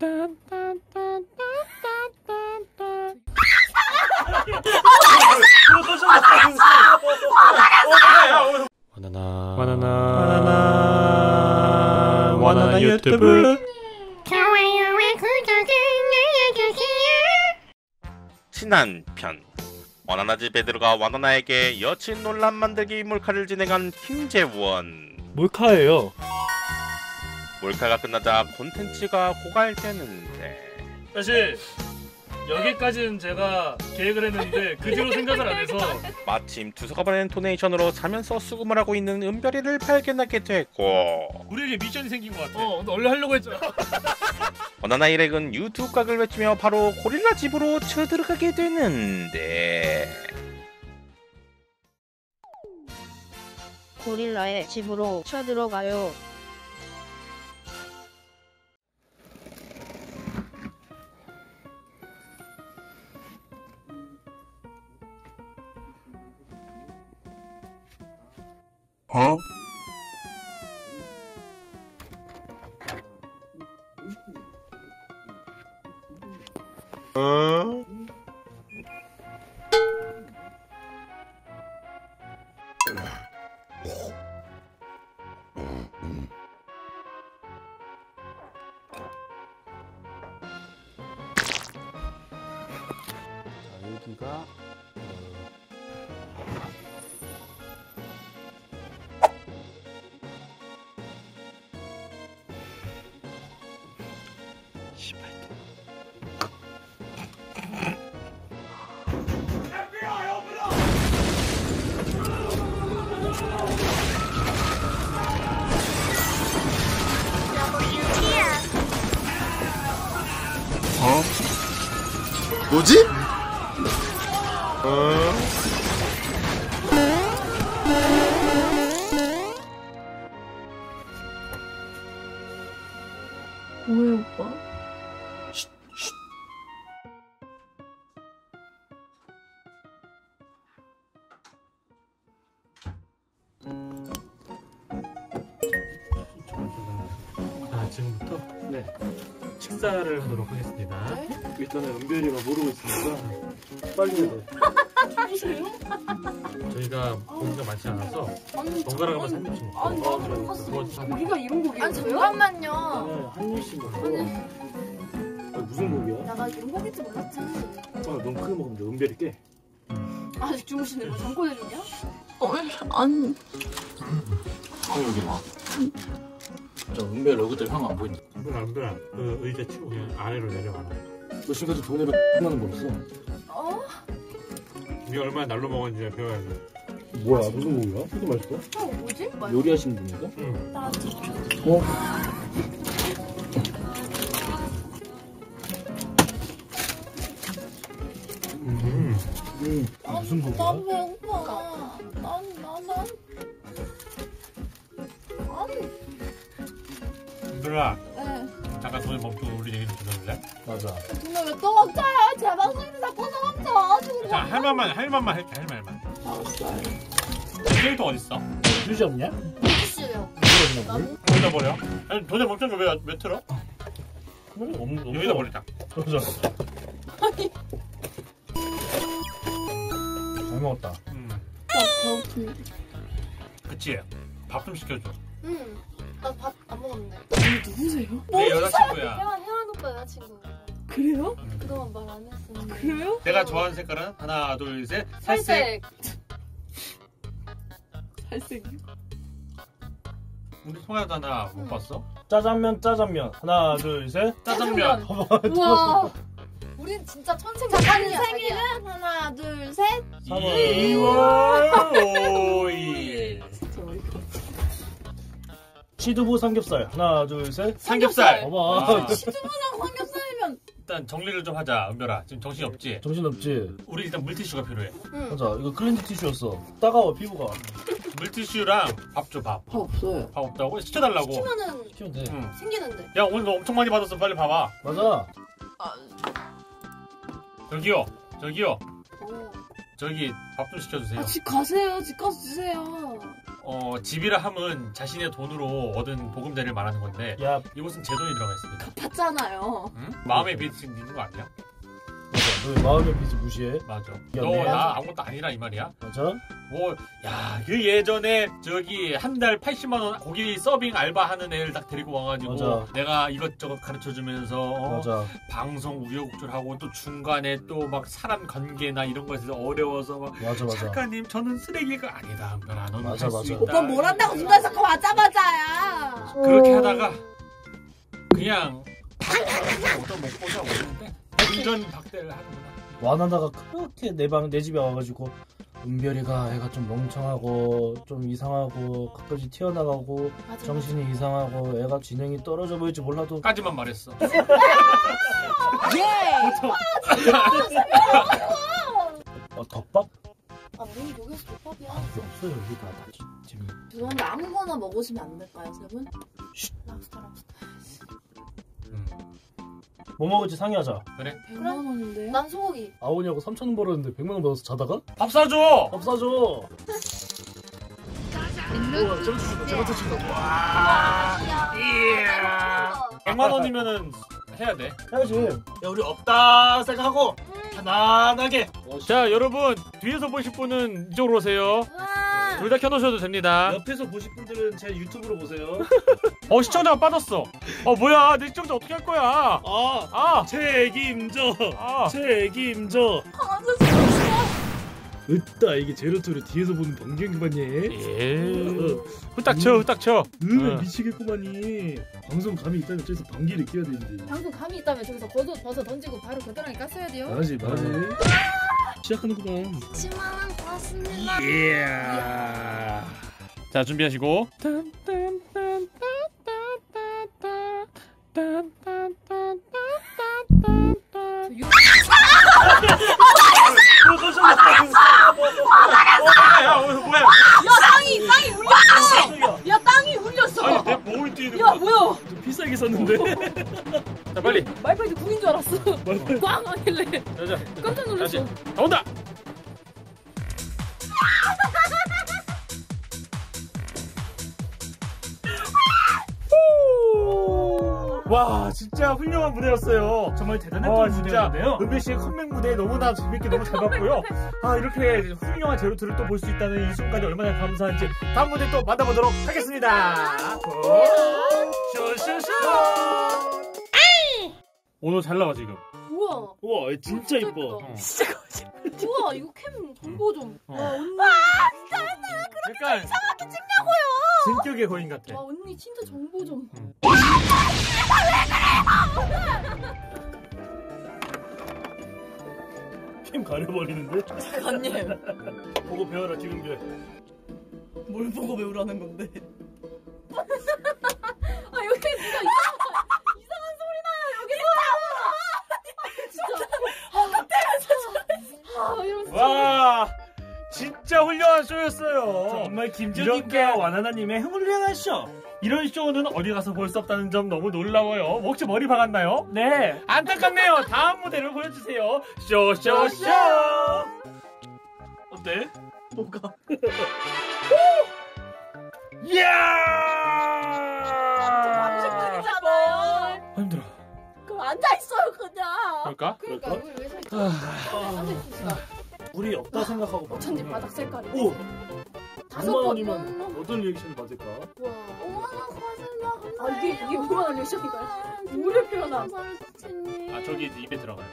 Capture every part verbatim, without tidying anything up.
바나나 바나나 바나나 바나나 유튜브 좋아요와 구독을 눌러주세요. 친한 편 와나나 집에 들어가 와나나에게 여친 논란 만들기 몰카를 진행한 김재원. 몰카예요. 몰카가 끝나자 콘텐츠가 고갈되는데 사실 여기까지는 제가 계획을 했는데 그 뒤로 생각을 안 해서 마침 두서가 보낸 도네이션으로 자면서 수금을 하고 있는 은별이를 발견하게 됐고 우리에게 미션이 생긴 것 같아. 어, 근데 원래 하려고 했잖아. 와나나 일행은 유튜브 각을 외치며 바로 고릴라 집으로 쳐들어가게 되는데 고릴라의 집으로 쳐들어가요. 어? 어? 자, 여기가 어? 뭐지? 어? 뭐해 오빠? 자, 지금부터 네 식사를 하도록 하겠습니다. 네? 일단은 은별이가 모르고 있으니까 빨리 해야 돼. 누구세요? 저희가 고기가 많지 않아서 아니 번갈아 가면서 한 입씩 먹고. 아니 어, 나도 그래. 먹었어. 그거 우리가 이런 고기 아니 잠깐만요. 한 입씩 먹어. 아니, 무슨 고기야? 나 나 이런 고기인지 몰랐지. 어, 너무 크게 먹으면 돼. 은별이 깨. 아직 주무시는 거 잠꼬대 중이야? 어, 아니 형 여기 와. 저 은별 얼굴들 형 안 보인다. 은별아, 은별아, 그 의자 치고 그냥 아래로 내려가라. 너 지금까지 돈으로 많은 벌었어. 어? 네가 얼마나 날로 먹었는지 배워야 돼. 뭐야 무슨 고기야? 되게 맛있어. 어 뭐지? 말. 요리하시는 분인가? 응. 나 어? 음. 음. 무슨 고기야? 난 배고파. 난난난 아니. 은별아, 네. 잠깐 손에 멈추고 우리 얘기 좀 들어줄래? 맞아. 근데 왜 또 멈춰요? 제 방송인데 자꾸 또 멈춰. 자, 할 말만, 할 말만 할게, 할 말만. 알았어. 캐릭터 어딨어? 휴지 없냐? 무시요. 물? 여기다 버려. 아니, 도대 멈춘 거 왜, 왜 틀어? 없는 여기다 버리자. 그러자. 잘 먹었다. 음. 나 배고픈데. 그치? 밥 좀 시켜줘. 응. 나 밥 안 먹었는데. 누구세요? 내 여자친구야. 혜환 혜환 오빠 여자친구. 그래요? 그동안 말 안 했어. 그래요? 내가 좋아하는 색깔은 하나, 둘, 셋. 살색. 살색이요? 우리 통화도 하나 못 봤어? 짜장면 짜장면 하나 둘 셋. 짜장면. 우와. 우린 진짜 천생 작가님 생일은 하나 둘 셋. 이월 오일. 진짜 어이가 없어. 치두부 삼겹살 하나 둘 셋. 삼겹살. 봐봐. 아, 치즈무랑 삼겹살이면. 일단 정리를 좀 하자, 은별아. 지금 정신 없지? 정신없지? 우리 일단 물티슈가 필요해. 응. 맞아 이거 클렌즈 티슈였어. 따가워 피부가. 물티슈랑 밥 줘, 밥. 밥 없어요. 밥 없다고? 시켜달라고. 시키면은 시키면 돼. 응. 생기는데. 야, 오늘 너 엄청 많이 받았어. 빨리 봐봐. 맞아. 저기요. 저기요. 어. 저기 밥 좀 시켜주세요. 아, 집 가세요. 집 가서 드세요. 어, 집이라 함은 자신의 돈으로 얻은 보금자리를 말하는 건데 야, 이곳은 제 돈이 들어가 있습니다. 봤잖아요. 응? 마음의 빚이 있는 거 아니야? 너 왜 마음의 빚을 무시해? 맞아. 야, 너 내가- 나 아무것도 아니라 이 말이야? 맞아? 뭐, 야, 그 예전에 저기 한 달 팔십만 원 고기 서빙 알바하는 애를 딱 데리고 와가지고 맞아. 내가 이것저것 가르쳐주면서 어, 맞아. 방송 우여곡절하고 또 중간에 또 막 사람 관계나 이런 거에서 어려워서 막 맞아, 맞아. 작가님 저는 쓰레기가 아니다. 은별아 너는 맞아, 할 수 맞아. 있다. 오빠 뭘 한다고 누가 자꾸 맞자마자야. 그렇게 하다가 그냥 어떤 못 보자 오는데 운전 박대를 하는구나. 와나나가 그렇게 내 방 내 집에 와가지고 은별이가 애가 좀 멍청하고 좀 이상하고 가끔씩 튀어나가고 맞아, 정신이 이상하고 애가 지능이 떨어져 보일지 몰라도 까지만 말했어. 어, 덮밥? 아, 뭘 여기서 덮밥이야. 아, 이게 없어요 여기 다, 다 지- 지금. 죄송한데 아무거나 먹으시면 안 될까요, 세 분? 랍스터 랍스터. 음. 뭐 먹을지 상의하자. 그래? 백만 원인데? 난 소고기. 아오냐고 삼천 원 벌었는데 백만 원 받아서 자다가? 밥 사줘. 밥 사줘. 우와, 저거 주신다, 저거 주신다. 와. 백만 원이면은 해야 돼. 해야지. 야, 우리 없다 생각하고 편안하게. 자 여러분 뒤에서 보실 분은 이쪽으로 오세요. 둘 다 켜놓으셔도 됩니다. 옆에서 보실 분들은 제 유튜브로 보세요. 어 시청자가 빠졌어. 어 뭐야 내 시청자 어떻게 할 거야? 아, 아, 책임져. 아. 책임져. 으따, 이게 제로토를 뒤에서 보는 번개기만이. 예. 후딱 쳐, 후딱 쳐. 으, 어. 미치겠구만이. 방송 감이 있다면 저기서 방귀를 끼워야 되는데. 방금 감이 있다면 저기서 벗어, 벗어 던지고 바로 겨드랑이 깠어야 돼요. 말하지, 말하지. 시작하는구만. 십만 원 고맙습니다. 예. 자 준비하시고. 야 뭐야? 땅이 땅이 울렸어. 야 땅이 울렸어. 아니 내 몸을 뛰는 야 거야. 뭐야? 좀 비싸게 샀는데. 자 빨리. 말파이트 궁인 줄 알았어. 꽝 하길래 자자. 깜짝 놀랐어. 다시. 다 온다. 와 진짜 훌륭한 무대였어요. 정말 대단했던 아 진짜 무대였는데요. 은배 씨의 컴백 무대 너무나 재밌게 너무 잘 봤고요. 아 이렇게 훌륭한 제로투를 또 볼 수 있다는 이 순간이 얼마나 감사한지 다음 무대 또 만나보도록 하겠습니다. 쇼쇼쇼. 오늘 잘 나와 지금. 우와. 우와, 진짜 이뻐. 어. 진짜 거짓말. 우와 이거 캠 정보 좀. 어. 와 언니. 약간 이상하게 찍냐고요. 진격의 거인 같아. 와 언니 진짜 정보 좀. 캠 가려버리는데? 작가님. 보고 배워라, 지금별. 뭘 보고 배우라는 건데? 아 여기 누가 이상한 이상한 소리 나요 여기서. 진짜. 아 같아. 아 이러면서. 와 진짜 훌륭한 쇼였어요. 정말 이렇게- 김정님과 와나나님의 훌륭한 쇼. 이런 쇼는 어디 가서 볼 수 없다는 점 너무 놀라워요. 혹시 머리 박았나요? 네. 안타깝네요. 다음 무대를 보여주세요. 쇼쇼쇼. 어때? 뭐가? 이야. 방식분이잖아요. 힘들어. 그럼 앉아 있어요 그냥. 그럴까? 그러니까 우리 왜 서 있지? 아, 우리 없다 생각하고 봐. 천지 바닥 색깔이. 오! 다섯 오만 번. 원이면 어떤 리액션을 받을까? 와. 오만 원 고맙습니다. 아 이게 이게 오만 원 리액션인가요? 우리 표현함. 아 저기 이제 입에 들어가요.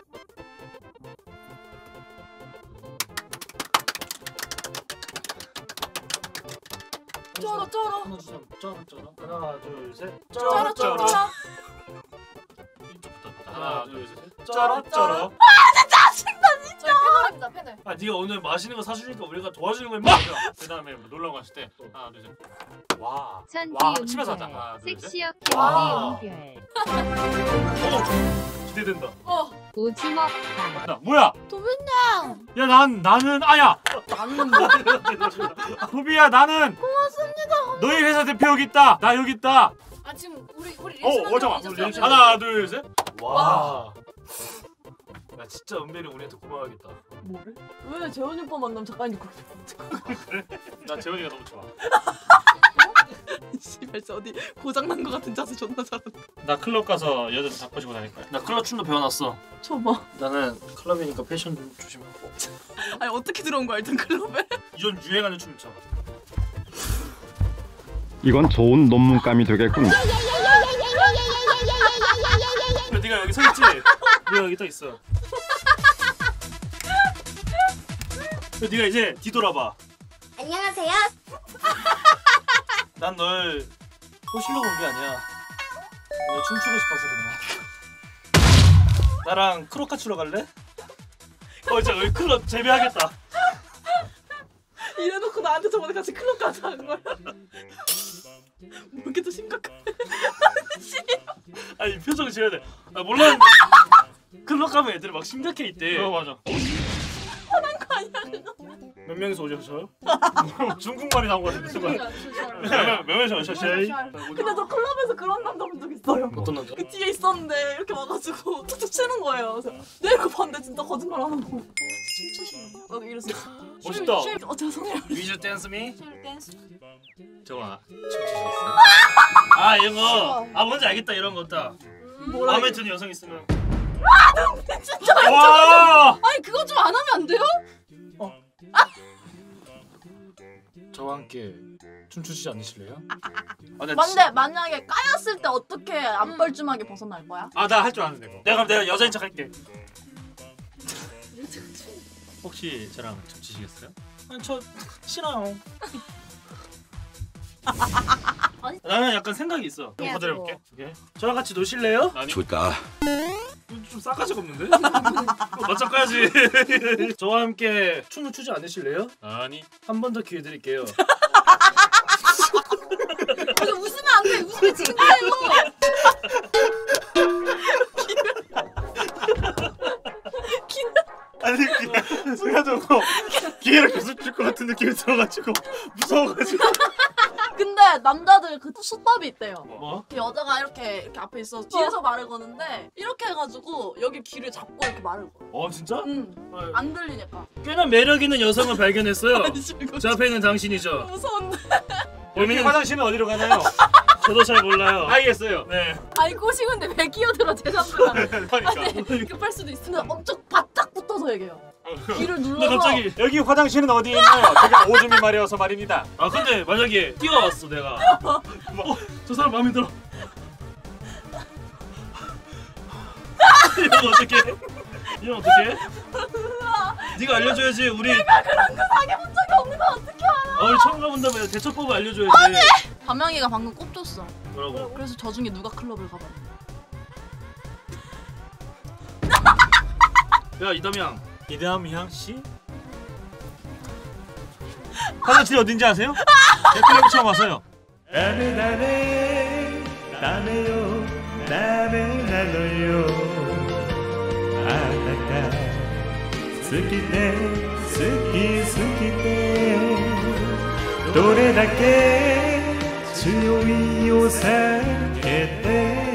쩔어 쩔어. 하나, 둘, 셋. 쩔어, 쩔어. 하나, 둘, 셋. 쩔어 쩔어. 이쪽부터. 하나 둘 셋. 쩔어, 쩔어. 패널입니다 패널. 아, 네가 오늘 맛있는 거 사주니까 우리가 도와주는 거야, 임마. 그 다음에 놀러 갔을 때 하나 둘 셋. 와. 와 치면서 하자. 하나 둘 셋. 섹시하게 와. 은별. 어, 기대된다. 오징어 빵. 나 뭐야? 도빈양. 야 난 나는 아야. 나는 도비야 나는. 고맙습니다. 너희 회사 대표 여기 있다. 나 여기 있다. 아 지금 우리 우리 어, 리액션 어, 잠깐만. 하는 거 잊었어요? 하나, 둘, 셋. 와. 나 진짜 은별이 우리한테 고마워하겠다. 뭐를? 왜 재원이 오빠 만나면 작가님 그렇게 그래? 나 재원이가 너무 좋아. 씨발 어디 고장난 거 같은 자세 존나 잘한다. 나 클럽 가서 여자 바꿔주고 다닐 거야. 나 클럽 춤도 배워놨어. 쳐봐. 나는 클럽이니까 패션 좀 조심하고. 아니 어떻게 들어온 거야 일단 클럽에? 이전 유행하는 춤 춰. 이건 좋은 논문감이 되겠군. 네가 여기 서 있지? 네가 여기 딱 있어. 네가 이제 뒤돌아봐. 안녕하세요. 난 널 꼬시려고 온 게 아니야. 오늘 춤추고 싶어서 그냥. 나랑 크로카 추러 갈래? 어 진짜 우리 클럽 재배하겠다. 이래놓고 나한테 저번에 같이 클럽 가자 한 거야. 뭐 이렇게 또 심각해. 아니 표정을 지어야 돼. 나 몰랐는데 클럽 가면 애들이 막 심각해 있대. 어 맞아. 화난 거 아니야 그거? 몇 명이서 오셨어요? 중국말이 나온 거 같은데 순간. 몇 명이서 오셨어요? 근데 저 클럽에서 그런 남자 본 적 있어요. 어떤 남자? 그 뒤에 있었는데 이렇게 와가지고 툭툭 치는 거예요. 그래서 내가 봤는데 진짜 거짓말 안 하고 춤추시는 거. 나도 이랬어. 멋있다. 어 죄송해요. 위즈 댄스 미? 댄스. 정아 춤추시겠어? 아 이런 거. 아 뭔지 알겠다 이런 거 있다. 뭐라? 마음에 드는 여성 있으면. 아 진짜. 와. 아니 그거 좀 안 하면 안 돼요? 저와 함께 춤추시지 않으실래요? 아, 근데 만약에 까였을 때 어떻게 안 뻘쭘하게 벗어날 거야? 아 나 할 줄 아는데 그거. 내가 그럼 내가 여자인 척 할게. 혹시 저랑 춤추시겠어요? 아니 저 싫어요. 나는 약간 생각이 있어. 좀 거들어볼게. 오케이. 저랑 같이 노실래요? 아니. 좋다. 좀 싸가지가 없는데? 맞짱 까야지. 저와 함께 춤을 추지 않으실래요? 아니. 한 번 더 기회 드릴게요. 아니 웃으면 안 돼. 웃으면 지금 돼요. 아니 순간적으로 기회를 계속 줄 것 같은 느낌이 들어가지고 무서워가지고. 근데 남자들 그 수법이 있대요. 뭐? 여자가 이렇게 이렇게 앞에 있어 뒤에서 말을 거는데 이렇게 해가지고 여기 귀를 잡고 이렇게 말을 거. 어 진짜? 응. 안 들리니까. 꽤나 매력 있는 여성을 발견했어요. 저 앞에 있는 당신이죠. 무서운데. 여기 화장실은 어디로 가나요? 저도 잘 몰라요. 알겠어요. 네. 아니 꼬시는데 왜 끼어들어 제자들한테. 그러니까. 급할 수도 있어. 근데 엄청 바짝 붙어서 얘기해요. 귀를 근데 눌러서. 갑자기 여기 화장실은 어디에 있나요? 되게 오줌이 마려워서 말입니다. 아 근데 만약에 뛰어왔어 내가. 어, 저 사람 마음에 들어. 이러면 어떡해? 이러면 어떡해? 네가 알려줘야지 우리. 내가 그런 거 사귀어본 적이 없는 거 어떻게 알아? 어, 우리 처음 가본다며 대처법을 알려줘야지. 아니! 담양이가 방금 꼽줬어. 뭐라고? 그래서 저 중에 누가 클럽을 가봤는데. 야 이담양. 이담양 씨? 화장실 어딘지 아세요? 대클럽 처음 왔어요. 다음에 다음에 다음에요 다음에 나눠요 아따까 스키테 스키 스키테 どれだけ強いを避けて